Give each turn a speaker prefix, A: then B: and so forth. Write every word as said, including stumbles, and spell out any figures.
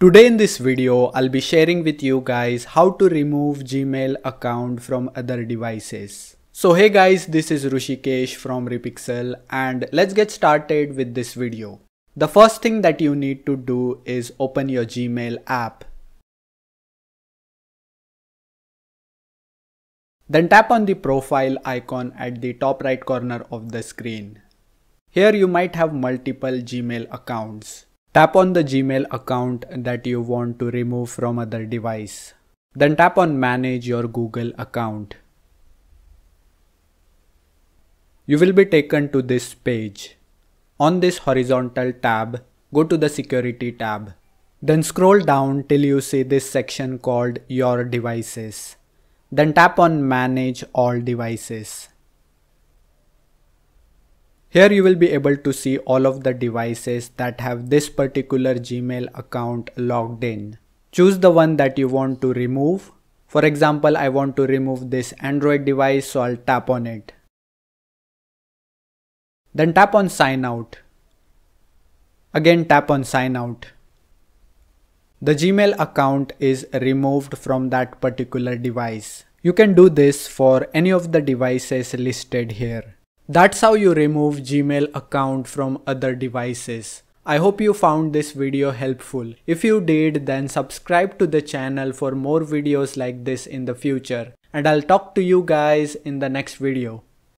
A: Today in this video, I'll be sharing with you guys how to remove Gmail account from other devices. So hey guys, this is Rishikesh from RiPixel and let's get started with this video. The first thing that you need to do is open your Gmail app. Then tap on the profile icon at the top right corner of the screen. Here you might have multiple Gmail accounts. Tap on the Gmail account that you want to remove from other device. Then tap on Manage your Google account. You will be taken to this page. On this horizontal tab, go to the Security tab. Then scroll down till you see this section called Your Devices. Then tap on Manage All Devices. Here you will be able to see all of the devices that have this particular Gmail account logged in. Choose the one that you want to remove. For example, I want to remove this Android device, so I'll tap on it. Then tap on Sign Out. Again tap on Sign Out. The Gmail account is removed from that particular device. You can do this for any of the devices listed here. That's how you remove Gmail account from other devices. I hope you found this video helpful. If you did, then subscribe to the channel for more videos like this in the future. And I'll talk to you guys in the next video.